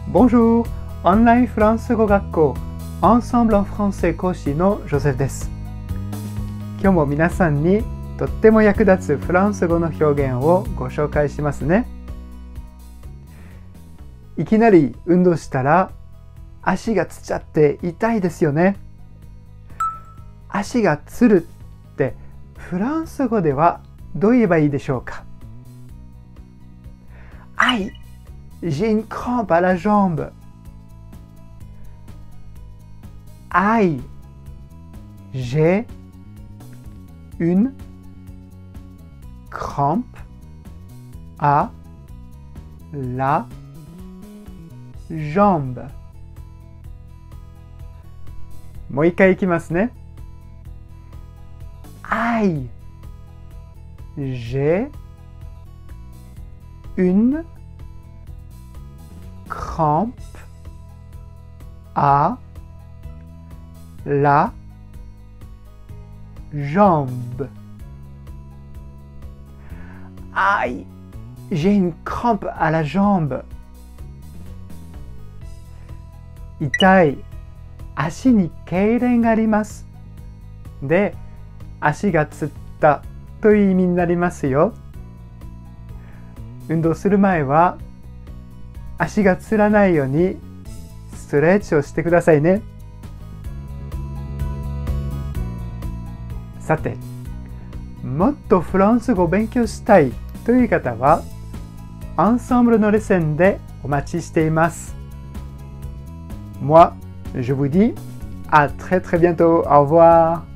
Bonjour! オンラインフランス語学校 Ensemble en français 講師のジョセフです。今日も皆さんにとっても役立つフランス語の表現をご紹介しますね。いきなり運動したら足がつっちゃって痛いですよね。足がつるってフランス語ではどう言えばいいでしょうか。Aïe, j'ai une crampe à la jambe. Aïe, j'ai une crampe à la jambe. もう一回いきますね。Aïe, j'ai une crampe à la jambe. Aïe, j'ai une crampe à la jambe. 痛い、足に痙攣があります。で、足がつったという意味になりますよ。運動する前は足がつらないようにストレッチをしてくださいね。さて、もっとフランス語を勉強したいという方は、アンサンブルのレッスンでお待ちしています。Moi, je vous dis à très très bientôt. Au revoir.